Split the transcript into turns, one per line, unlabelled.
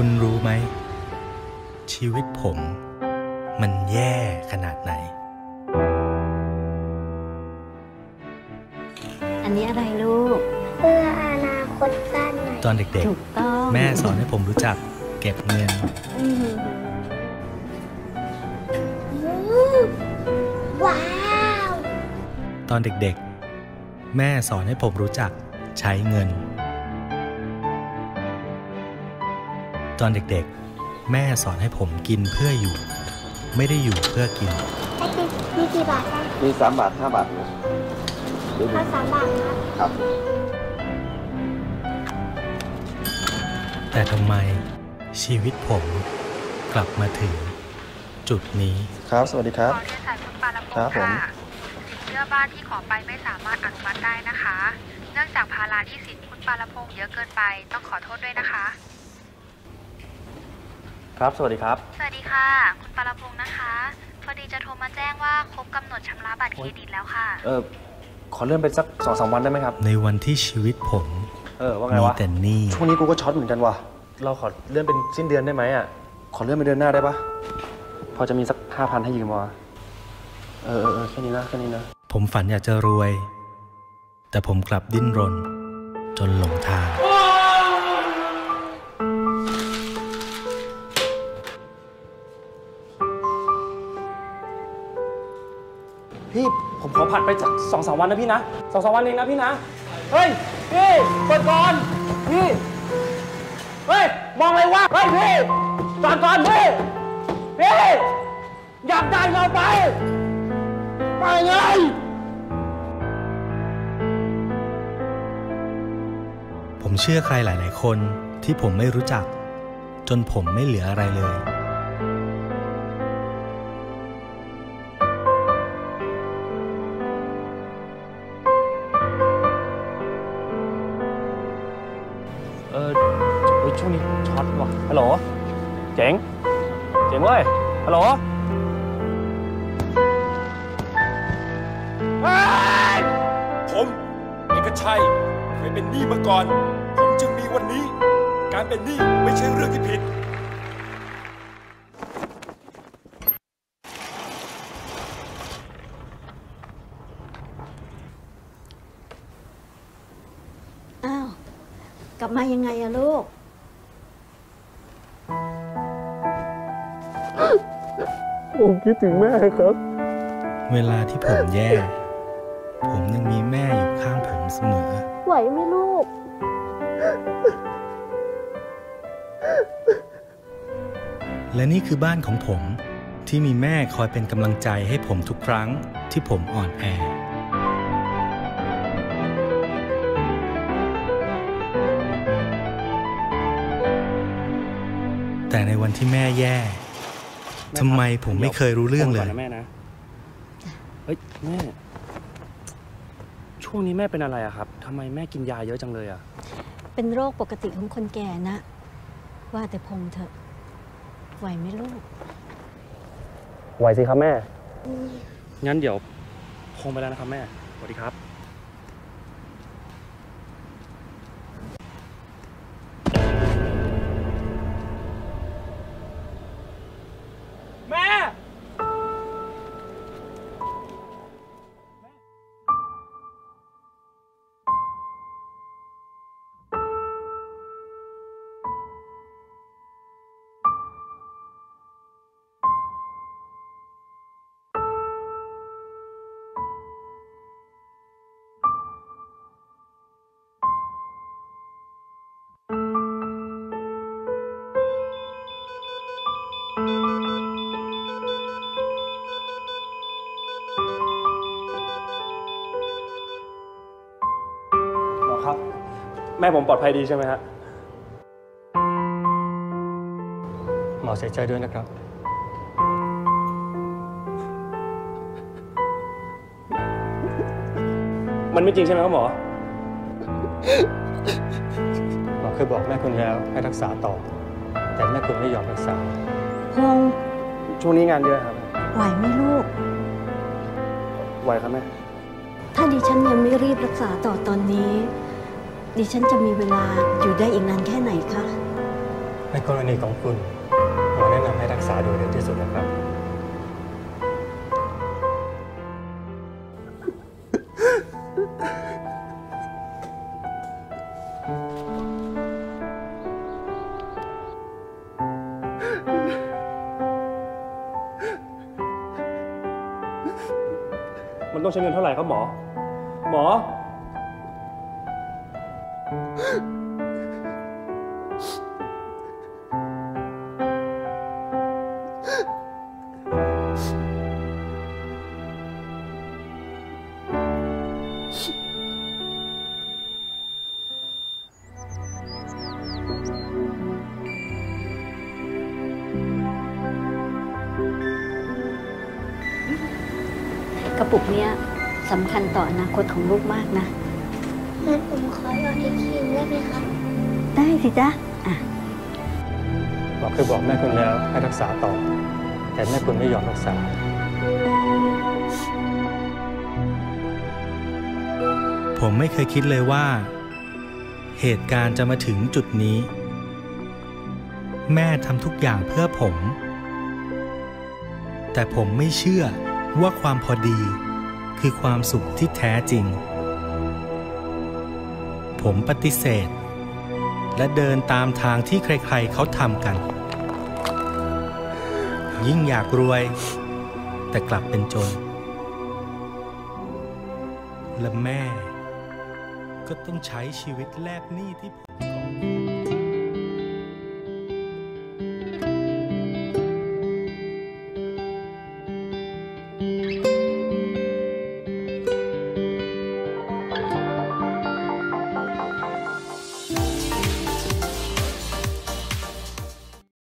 คุณรู้ไหมชีวิตผมมันแย่ขนาดไหน
อันนี้อะไรลูก
เพื่ออนาคตสั้น
ตอนเด็กๆแม่สอนให้ผมรู้จักเก็บเงิน
ว้าว
ตอนเด็กๆแม่สอนให้ผมรู้จักใช้เงินตอนเด็กๆแม่สอนให้ผมกินเพื่ออยู่ไม่ได้อยู่เพื่อกิน
มีกี่บาทคะ
มี3 บาท 5 บาท
เอา3 บาทครับ
แต่ทำไมชีวิตผมกลับมาถึงจุดนี้
ครับสวัสดีครับ
ขอเรียนสายคุณปาลพงศ์ค่ะสินเชื่อบ้านที่ขอไปไม่สามารถอนุมัติได้นะคะเนื่องจากภาระหนี้สินคุณปาลพงศ์เยอะเกินไปต้องขอโทษด้วยนะคะ
ครับสวัสดีครับ
สวัสดีค่ะคุณปาลพงศ์นะคะพอดีจะโทรมาแจ้งว่าครบกำหนดชำระบัตรเครดิตแล้วค่ะ
ขอเลื่อนไปสัก 2-3 วันได้ไหมครับ
ในวันที่ชีวิตผม
ว่าไงวะ
มีแต่หนี้
ช่วงนี้กูก็ช็อตเหมือนกันว่ะเราขอเลื่อนเป็นสิ้นเดือนได้ไหมอ่ะขอเลื่อนไปเดือนหน้าได้ปะพอจะมีสัก 5,000 ให้ยืมวะแค่นี้นะ
ผมฝันอยากจะรวยแต่ผมกลับดิ้นรนจนหลงทาง
พี่ผมขอผัดไปสัก 2-3 วันนะพี่นะ 2-3 วันเองนะพี่นะเฮ้ยพี่เปิดก่อนพี่เฮ้ยมองอะไรวะเฮ้ยพี่จอดก่อนพี่อยากได้เงินไปไง
ผมเชื่อใครหลายๆคนที่ผมไม่รู้จักจนผมไม่เหลืออะไรเลย
ช่วงนี้ช็อตว่ะฮัลโหลเจ๋งเว้ยฮัลโหล
ผมเอกชัยเคยเป็นหนี้มาก่อนผมจึงมีวันนี้การเป็นหนี้ไม่ใช่เรื่องที่ผิด
อ้าวกลับมายังไงอะลูก
ผมคิดถึงแม่ครับ
เวลาที่ผมแย่ผมยังมีแม่อยู่ข้างผมเสมอ
ไหวไหมลูก
และนี่คือบ้านของผมที่มีแม่คอยเป็นกำลังใจให้ผมทุกครั้งที่ผมอ่อนแอแต่ในวันที่แม่แย่ทำไมผมไม่เคยรู้เรื่องเลย
แม่นะเฮ้ยแม่ช่วงนี้แม่เป็นอะไรอะครับทำไมแม่กินยาเยอะจังเลยอะ
เป็นโรคปกติของคนแก่นะว่าแต่พงเถอะไหวไหมลูก
ไหวสิครับแม่งั้นเดี๋ยวพงไปแล้วนะครับแม่สวัสดีครับครับแม่ผมปลอดภัยดีใช่ไหมฮะหมอเสียใจด้วยนะครับมันไม่จริงใช่ไหมครับหมอเคยบอกแม่คุณแล้วให้รักษาต่อแต่แม่คุณไม่ยอมรักษา
พง
ช่วงนี้งานเยอะครับ
ไหวไหมลูก
ไหวครับแม่
ถ้าดิฉันยังไม่รีบรักษาต่อตอนนี้ดิฉันจะมีเวลาอยู่ได้อีกนานแค่ไหนคะ
ในกรณีของคุณหมอแนะนำให้รักษาโดยเร็วที่สุดนะครับ
มันต้องใช้เงินเท่าไหร่ครับหมอ หมอ
กระปุกเนี้ยสำคัญต่ออนาคตของลูกมากนะ
งั้นผมขอหยอดอีกทีได้ไหมครับ
ได้สิจ๊ะอ่ะ
หมอเคยบอกแม่คุณแล้วให้รักษาต่อ แต่แม่คุณไม่ยอมรักษา ผมไม่เคยคิดเลยว่า เหตุการณ์จะมาถึงจุดนี้ แม่ทำทุกอย่างเพื่อผม แต่ผมไม่เชื่อว่าความพอดีคือความสุขที่แท้จริง ผมปฏิเสธ และเดินตามทางที่ใครๆเขาทำกัน ยิ่งอยากรวย แต่กลับเป็นจน และแม่ก็ต้องใช้ชีวิตแลกหนี้ที่ผม